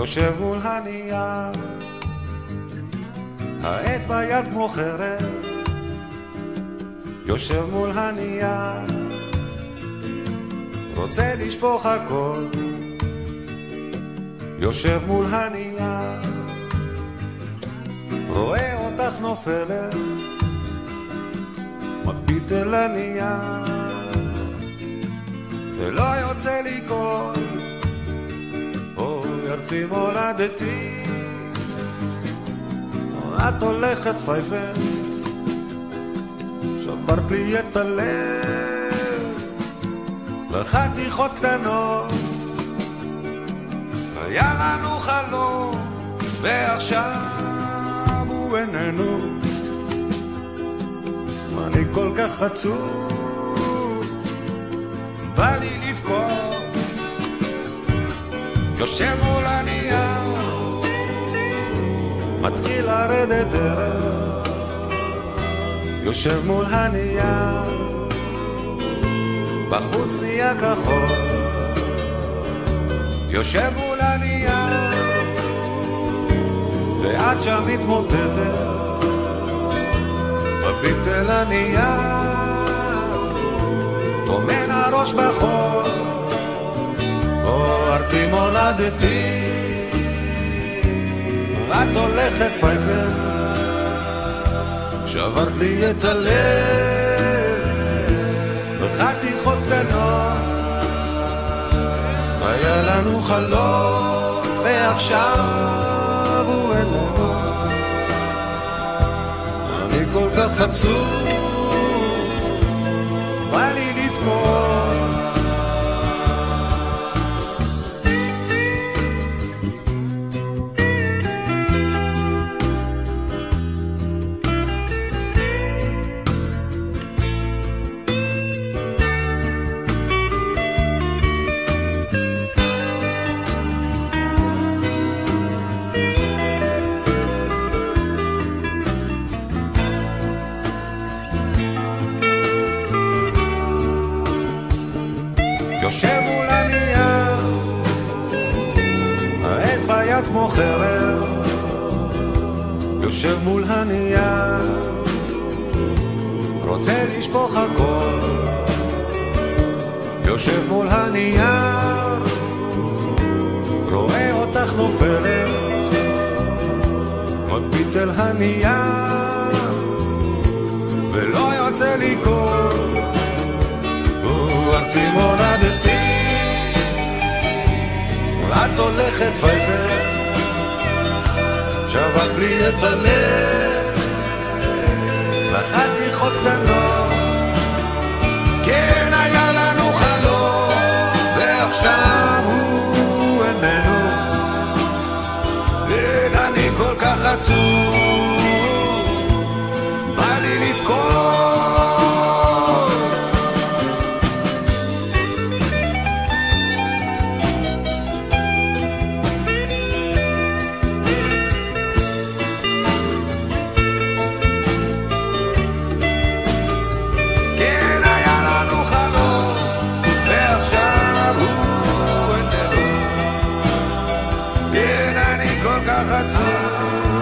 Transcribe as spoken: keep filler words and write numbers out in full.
יושב מול הנייר, העט ביד כמו חרב, יושב מול הנייר, רוצה לשפוך הכל, יושב מול הנייר, רואה אותך נופלת, מביט אל הנייר, ולא יוצא לי קול, או ארצי מולדתי, את הולכת פייפן, שברת לי את הלב, לחתיכות קטנות, היה לנו חלום, ועכשיו הוא איננו, אני כל כך עצוב, בא לי לבכות, יושב מול הנייר, מתחיל לרדת דרך, יושב מול הנייר, בחוץ נהיה כחול, יושב מול הנייר, ואת שם מתמוטטת, מביט אל הנייר, טומן הראש בחול, או ארצי מולדתי, את הולכת פייפן, שברת לי את הלב, בחתיכות קטנות, היה לנו חלום, ועכשיו הוא איננו, אני כל כך עצוב, בא לי לבכות, יושב מול הנייר, העט ביד כמו חרב, יושב מול הנייר, רוצה לשפוך הכל, יושב מול הנייר, רואה אותך נופלת, מביט אל הנייר, ולא יוצא לי קול, ארצי מולדתי, את הולכת פייפן, שברת לי את הלב, לחתיכות קטנות, כן היה לנו חלום, ועכשיו הוא איננו, כן אני כל כך עצוב, בא לי לבכות, כל כך עצוב